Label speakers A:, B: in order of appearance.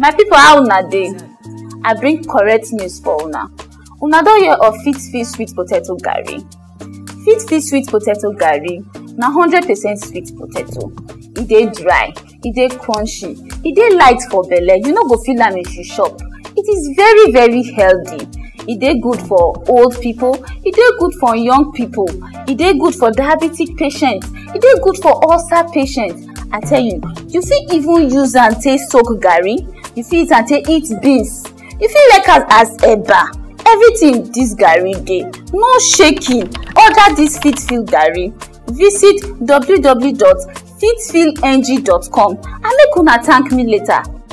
A: My people, how una dey? I bring correct news for una. Una don hear of Fitfill sweet potato garri? Fitfill sweet potato garri na 100% sweet potato. E dey dry, e dey crunchy, e dey light for belle. You no go feel am if you chop. It is very very healthy. E dey good for old people, e dey good for young people, e dey good for diabetic patients, e dey good for ulcer patients. I tell you, you fit even use am take soak garri, you fit use am take eat beans, you fit like am as eba. Everything dis garri dey, no shaking. Order dis Fitfill garri, visit www.fitfillng.com and make una thank me later.